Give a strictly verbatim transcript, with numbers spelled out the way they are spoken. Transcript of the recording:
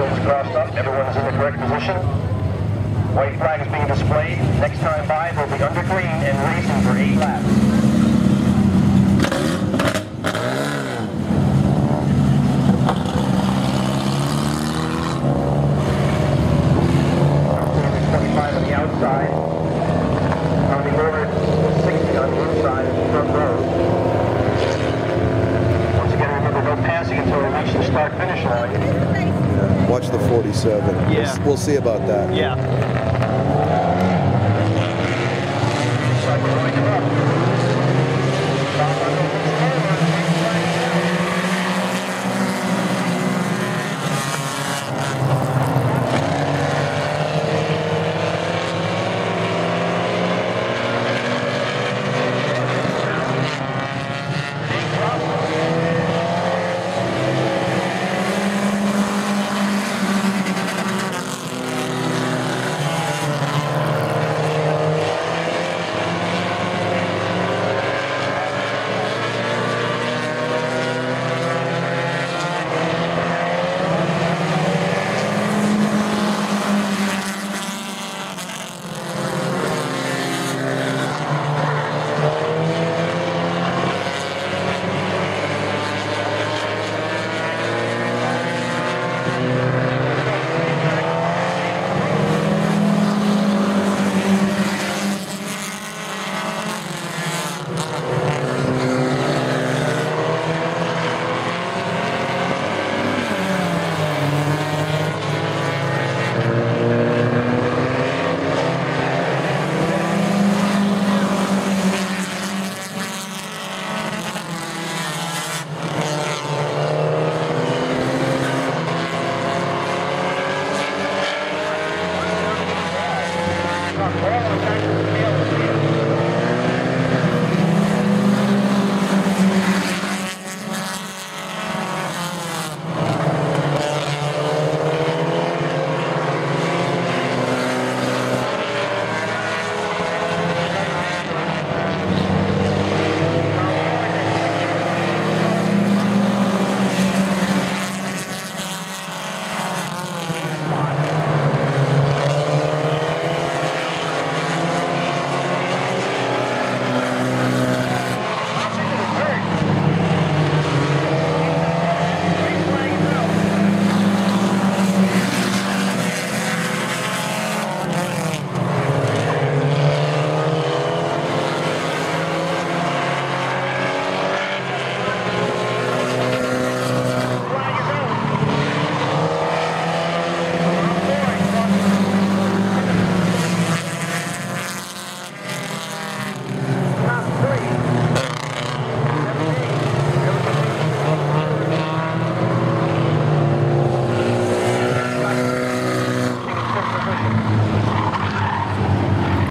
Crossed up, everyone's in the correct position. White flag is being displayed. Next time by, they'll be under green and racing for eight laps. twenty-five on the outside. On the order, sixty on the inside of the front row. Once again, remember, no passing until we reach the start-finish line. Watch the forty-seven. Yeah. We'll, we'll see about that. Yeah. All